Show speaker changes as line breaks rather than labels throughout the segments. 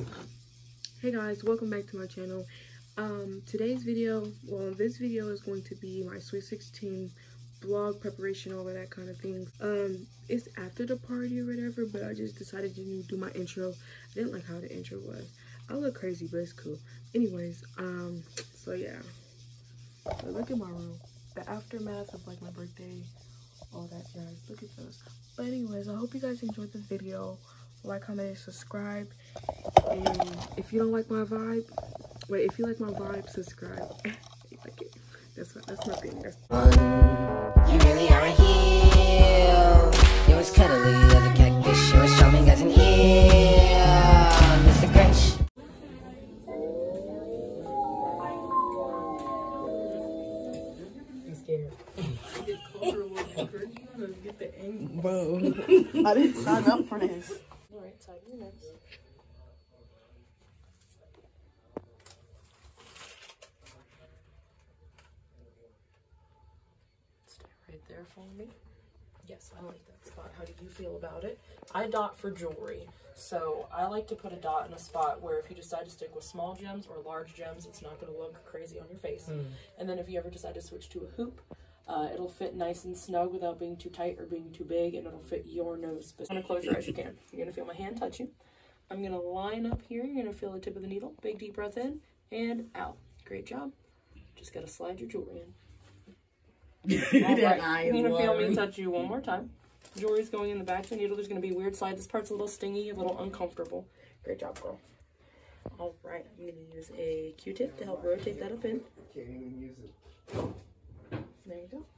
Hey guys, welcome back to my channel. Today's video, this video is going to be my Sweet 16 vlog preparation, all of that kind of things. It's after the party or whatever, but I just decided to do my intro. I didn't like how the intro was. I look crazy, but it's cool. Anyways, so yeah. So look at my room. The aftermath of like my birthday, all that jazz. Look at those. But anyways, I hope you guys enjoyed the video. Like, comment, and subscribe. And if you don't like my vibe, if you like my vibe, subscribe. Like it. That's my thing.
You really are a heel. You was cuddly as a cactus. You was charming as an eel. Mr. Grinch.
I'm scared. Get comfortable with the Grinch. Get the angle.
Bro, I didn't sign up for this.
Alright, tie your next. Stay right there for me. Yes, I like that spot. How do you feel about it? I dot for jewelry, so I like to put a dot in a spot where if you decide to stick with small gems or large gems, it's not going to look crazy on your face. And then if you ever decide to switch to a hoop, it'll fit nice and snug without being too tight or being too big, and it'll fit your nose. I'm gonna close your eyes as you can. You're gonna feel my hand touch you. I'm gonna line up here. You're gonna feel the tip of the needle. Big deep breath in and out. Great job. Just gotta slide your jewelry in. All right. You're gonna feel me touch you one more time. Jewelry's going in the back of the needle. There's gonna be a weird slide. This part's a little stingy, a little uncomfortable. Great job, girl. All right. I'm gonna use a Q-tip to help rotate that up in.
Can't even use it.
There you go.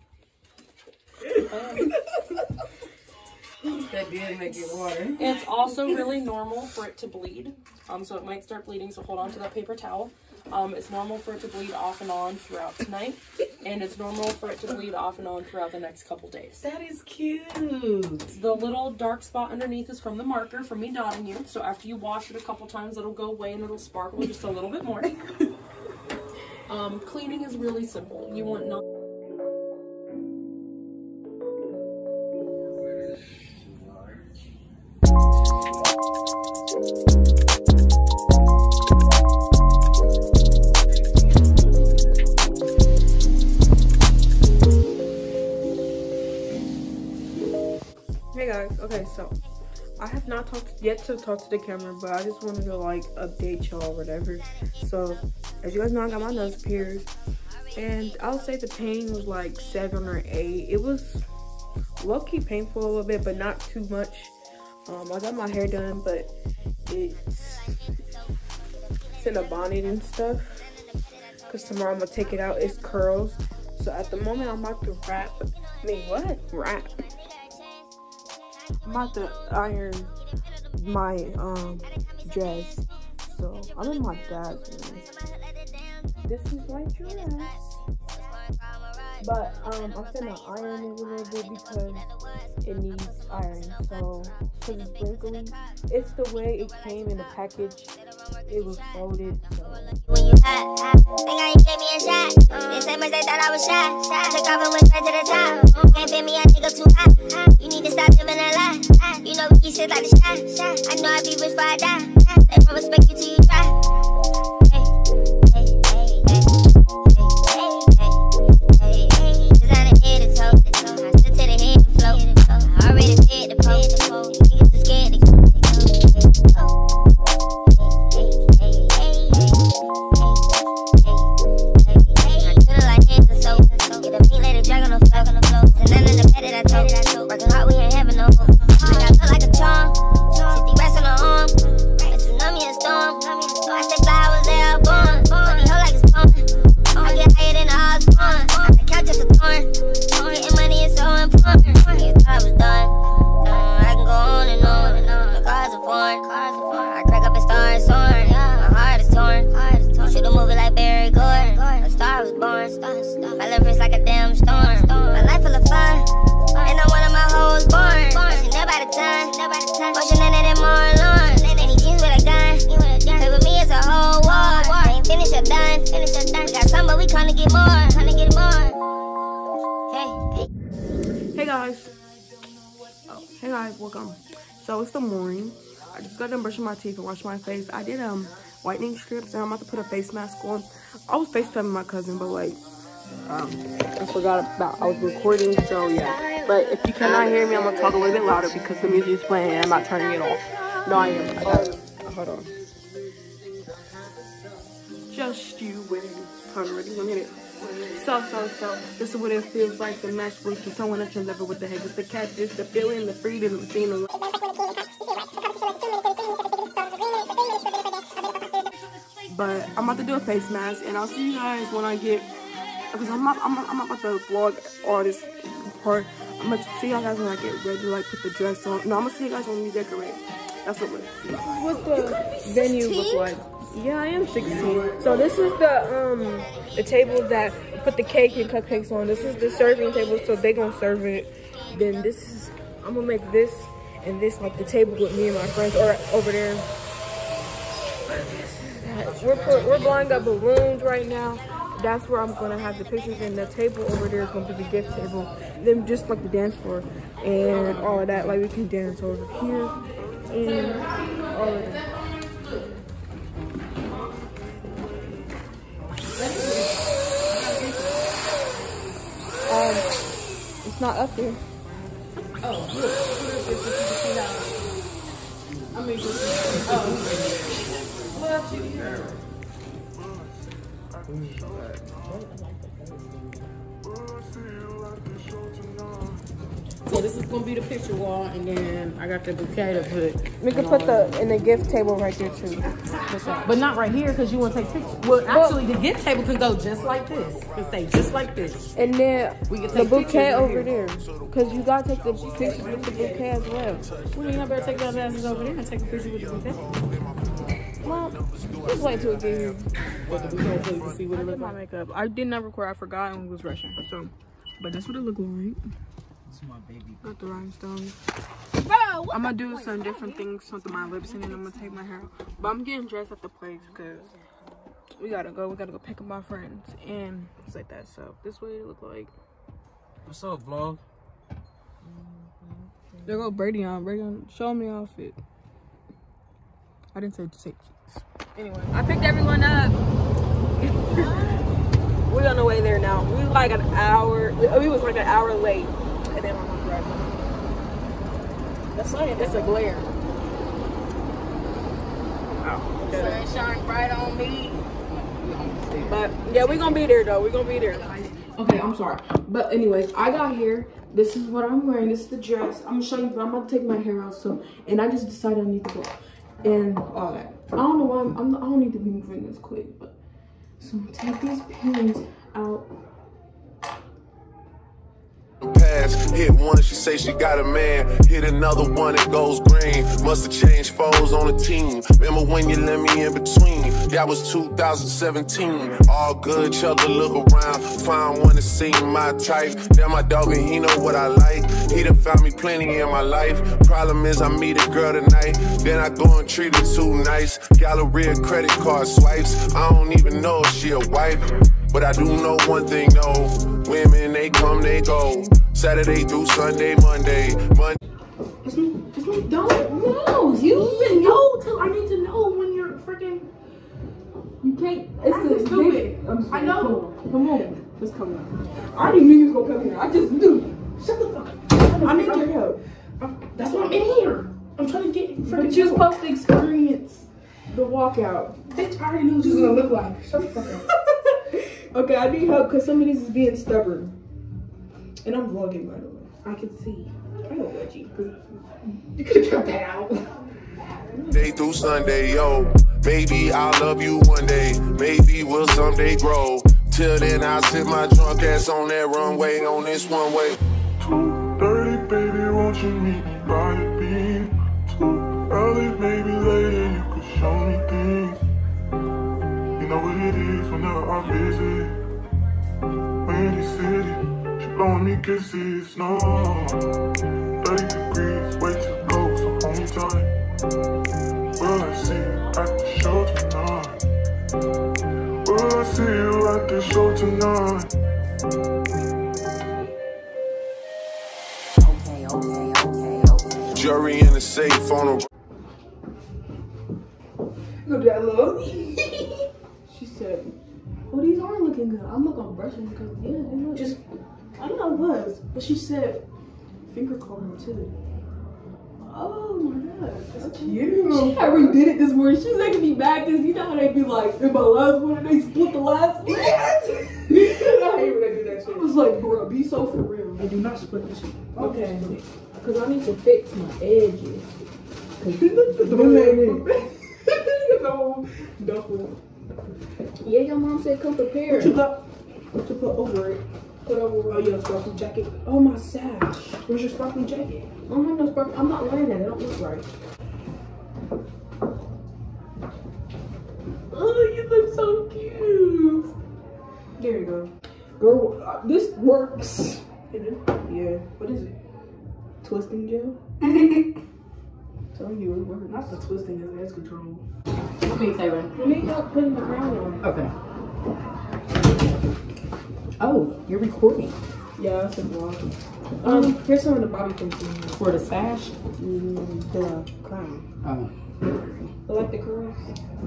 That did make it water.
It's also really normal for it to bleed. So it might start bleeding, so hold on to that paper towel. It's normal for it to bleed off and on throughout tonight. And it's normal for it to bleed off and on throughout the next couple days.
That is cute.
The little dark spot underneath is from the marker, from me dotting you. So after you wash it a couple times, it'll go away and it'll sparkle just a little bit more. Cleaning is really simple. You want no. Hey guys, okay, so I have not yet to talk to the camera, but I just wanted to like update y'all or whatever. So as you guys know, I got my nose pierced, and I'll say the pain was like 7 or 8. It was low-key painful a little bit, but not too much. I got my hair done, but it's in a bonnet and stuff, because tomorrow I'm gonna take it out. It's curls, so at the moment I'm about to wrap. I'm about to iron my dress. So I'm in my dad's room. This is my dress. But I'm gonna iron it a little bit because it needs iron. So because it's wrinkly. It's the way it came in the package. It was folded. So
when you hot, think I ain't gave me a shot. They say much they thought I was shy. Took off and went straight to the top. Can't fit me, I think I'm too hot. You need to stop living a lie. You know we keep shit like the shot. I know I be rich before I die. They won't respect you till you try. Designer head to toe. I stood to the head to float. I already fed the pole. Niggas too scared to go.
Hey guys, welcome. So it's the morning.
I just got done brushing my teeth and washing my face. I did whitening strips, and I'm about to put a face mask on. I was FaceTiming my cousin, but like I forgot about I was recording, so yeah. But if you cannot hear me, I'm gonna talk a little bit louder because the music is playing and I'm not turning it off. No, I am. Hold on. Just you waiting. Hold on, ready? Let me hit it. So, this is what it feels like to match with someone that you love. What the heck is the catch? It's the feeling, the freedom, the feeling. But I'm about to do a face mask, and I'll see you guys when I get, because I'm about to vlog all this part. I'm about to see you guys when I get ready to like put the dress on. No, I'm gonna see you guys when we decorate. That's what the venue look like. Yeah, I am 16. So this is the table that put the cake and cupcakes on. This is the serving table, so they gonna serve it. Then this is, I'm gonna make this and this like the table with me and my friends, or over there. We're blowing up balloons right now. That's where I'm gonna have the pictures, and the table over there is gonna be the gift table. Then just like the dance floor and all of that. Like we can dance over here and all of that. It's not up there. Oh, look. I mean,
so this is gonna be the picture wall, and then I got the bouquet to put.
We can put the gift table right there too.
But not right here because you want to take pictures. Well, actually, the gift table can go just like this. It can stay just like this.
And then
we can
take the bouquet over there, because you gotta take the pictures with the bouquet as well.
Well, you better take those asses over there and take a picture with the bouquet.
Well, just wait till we get here.
But the bouquet so you can see what it looks
My
like.
makeup. I did not record. I forgot and was rushing. So, but that's what it looked like.
My baby.
Got the rhinestones.
Bro,
I'm gonna do some different things, something my lips, and then I'm gonna take my hair out. But I'm getting dressed at the place because we gotta go pick up my friends and it's like that. So this way it look like.
What's up, vlog?
There go Brady on. Show me your outfit. I didn't say to take keys. Anyway, I picked everyone up. We're on the way there now. We was like an hour late. And then I'm gonna drive home.
That's right.
It's a glare.
Oh, sun shine bright on me.
But yeah, we're gonna be there though. We're gonna be there. Okay, I'm sorry. But anyways, I got here. This is what I'm wearing. This is the dress. I'm gonna show you, but I'm gonna take my hair out soon. And I just decided I need to go and all that. I don't know why I don't need to be moving this quick, but so I'm gonna take these pins out.
Hit one, she say she got a man. Hit another one, it goes green. Must've changed foes on the team. Remember when you let me in between? That was 2017. All good, chug a look around. Find one that seemed my type. Damn, my dog and he know what I like. He done found me plenty in my life. Problem is I meet a girl tonight, then I go and treat her too nice. Galleria credit card swipes. I don't even know if she a wife, but I do know one thing though. Women, they come, they go. Saturday through Sunday, Monday.
Don't know. You even know till I need to know when you're freaking. You can't. It's stupid. I know. Come on. Just come on. I already knew you was gonna come here. I just knew. Shut the fuck up. I need your help. That's why I'm in here. I'm trying to get freaking. But you're supposed to experience the walkout. Bitch, I already knew what you was gonna look like. Shut the fuck up. Okay, I need help because some of these is being stubborn. And I'm vlogging, by the way. I can see. I don't let you. You could have kept that out.
Day through Sunday, yo. Maybe I'll love you one day. Maybe we'll someday grow. Till then, I'll sit my drunk ass on that runway on this one way.
2:30, baby, won't you meet me by the beam? Too early, maybe later, you could show me things. You know what it is whenever I visit. Windy City, she blowing me kisses, no. 30 degrees, way too cold, so hold me tight. Will I see you at the show tonight? Will I see you at the show tonight?
Jury in the safe on a.
Look at that little. She said, well, these are looking good. I'm not gonna brush them because, yeah, they look just, I don't know what it was, but she said finger combing too. Oh my god, that's cute. She already did it this morning. She was making me mad because you know how they be like, in my last one, and they split the last one. Yes! I hate when they do that shit. I was like, bro, be so for real.
I do not split this shit.
Okay. Because I need to fix my edges. Yeah, your mom said come prepared.
What you got? What to put over it?
Put over.
Oh, your sparkly jacket. Oh, my sash. Where's your sparkly jacket?
I don't have no sparkly. I'm not wearing that. It don't look right. Oh, you look so cute. There you go. Girl, this works. Yeah. What is it? Twisting gel? Telling you it works.
Not the twisting, it's edge control.
What me, Taylor? Let me help putting the crown on.
Okay. Oh, you're recording.
Yeah, that's a vlog. Here's some of the bobby pins
For the sash?
the crown.
Oh.
I like the curls.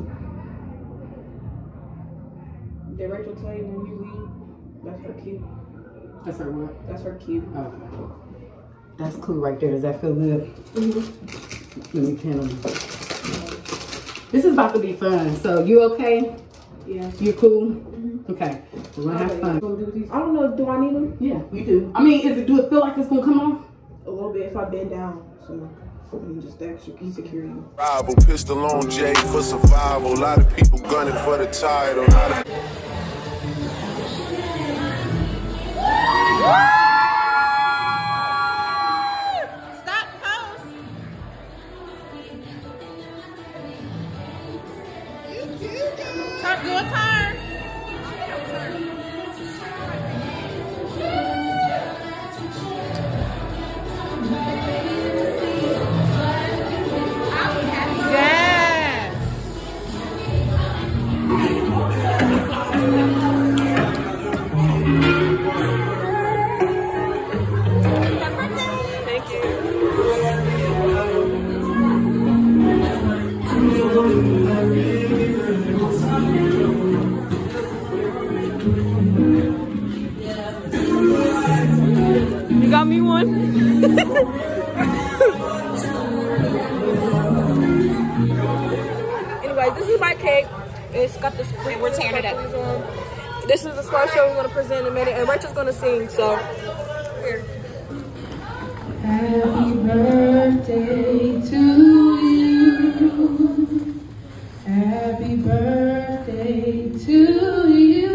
Did Rachel tell you when you leave? That's her cute.
That's her what?
That's her cute.
Oh. That's cool right there. Does that feel good? Let me tell you. This is about to be fun. So you okay?
Yeah.
You cool? Okay. We're gonna have fun.
I don't know. Do I need them?
Yeah, you do. I mean, do it feel like it's gonna come off?
A little bit if I bend down. So I mean, just extra security.
Rival, pistol on J for survival. A lot of people gunning for the title.
You got me one? Anyways, this is my cake. It's got this. We're tearing it up. This is the slideshow we're gonna present in a minute, and Rachel's gonna sing. So here.
Happy birthday to you. Happy birthday to you.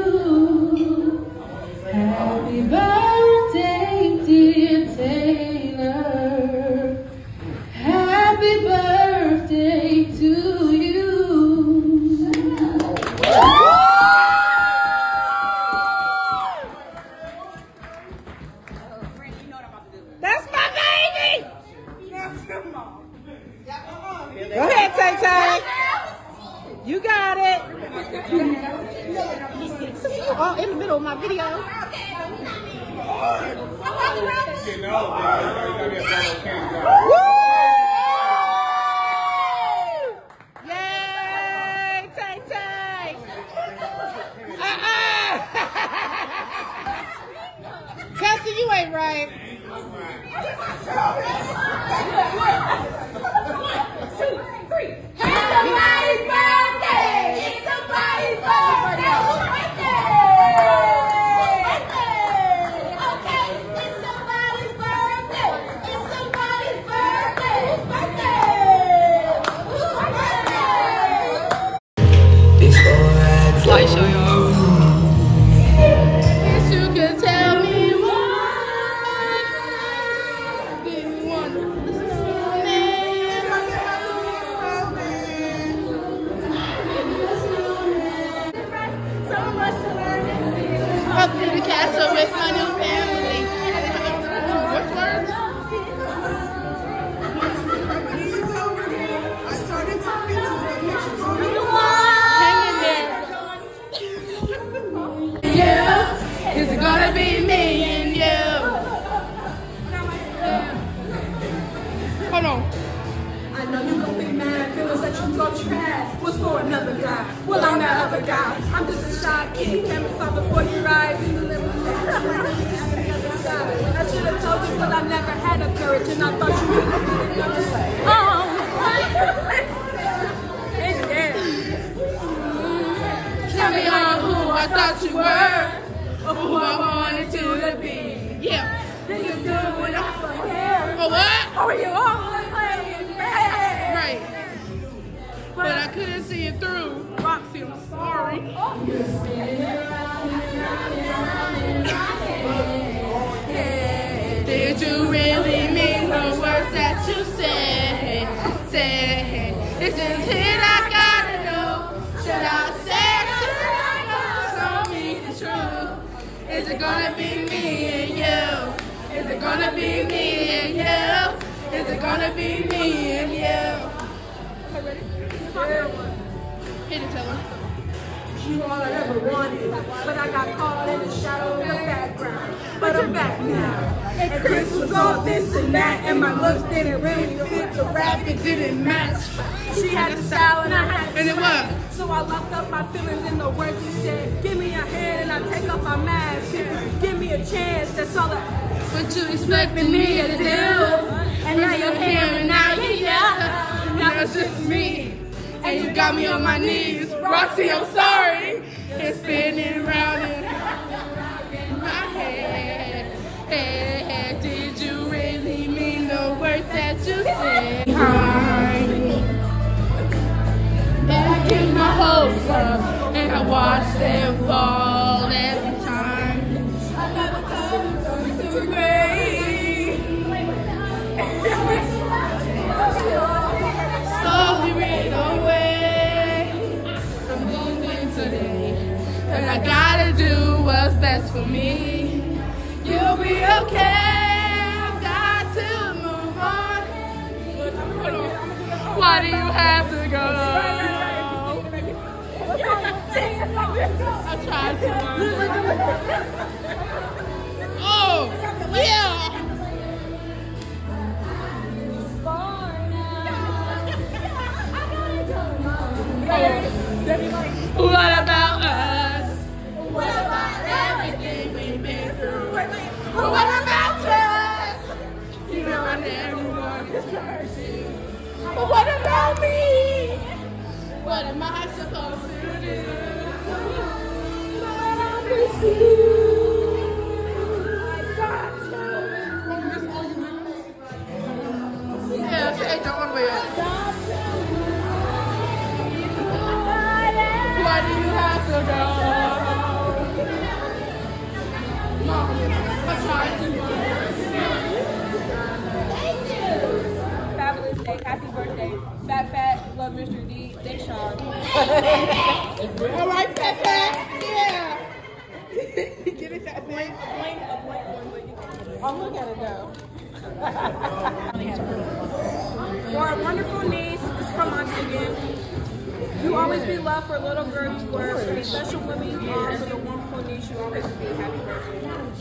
Happy birthday, dear Taylor. Happy birthday to you. That's my baby! Go ahead, Tay-Tay. You got it. Oh, in the middle of my video. Woo! Yay, Tay-Tay. Tessie, you ain't right.
Somebody's birthday! It's somebody's birthday! Okay, it's somebody's birthday! It's somebody's birthday! It's birthday!
Slideshow, y'all.
You can tell me why. Up to the castle with my new family. What words? Hanging there. Yeah, it's gonna be me and you. Hold on.
I know you gon' be mad, feelings that you gon' trash. What's for for another guy. Well, I'm that other guy. I'm just a shy kid. Cameras on before you rise in the limousine. I should have told you, but I never had a courage, and I thought you would have been another way. Tell me on who I thought you were, or who I wanted you to be. Yeah. Did you do it off the hair?
For what?
Or were you always playing bad?
Right. But I couldn't see it through. Roxy, I'm sorry. Did you really mean the words that you said? This is it, I gotta know. Should I say it? Should I know? Tell me the truth. Is it gonna be me and you? Is it gonna be me and you? Is it gonna be me and you? Hit it, tell her.
You all I ever wanted, but I got caught in the shadow of the background. But I'm back now. And Chris was all this and that, and my looks didn't really fit the rap, it didn't match. She had the style and I had the
And it was.
So I locked up my feelings in the words he said. Give me a hand and I take off my mask. Give me a chance, that's all I...
What you expecting me to do?
And now you're here and now you're here.
Now it's just me. And you got me on my knees. Roxy, I'm sorry. It's spinning round and round in my head. Hey, did you really mean the words that you said? I get my hopes up and I watch them fall every time.
Another time to great.
Slowly ran away. I'm losing today. And I gotta do what's best for me. You'll be okay. I've got to move on. Why do you have to go? I tried to. Oh, yeah. What about us? What about everything we've been through? What about us? You know I never wanted to hurt you. But what about me? What am I supposed to do? But I miss you. I got to. Yeah, take that one way out. Why do you have to go? Mom, I'm trying to go.
Fabulous day, happy birthday. Fat, love Mr. D, Deshaun.
All right, Fat. Yeah. Get it, Fat.
A blank one, but you can. I'll look at it though. For our wonderful niece, this is from Auntie again. You always be loved for little girl you were, for the special woman you are, for the wonderful niece you always be. Happy birthday.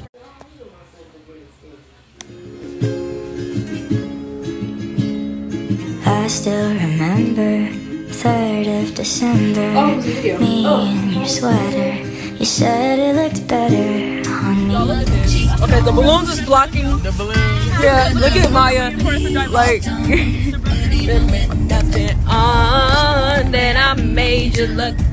I still remember 3rd of December. Me in your sweater. You said it looked better on me.
Okay, the balloons is blocking the balloons. Yeah, look at Maya. Like nothing on. Then I made you look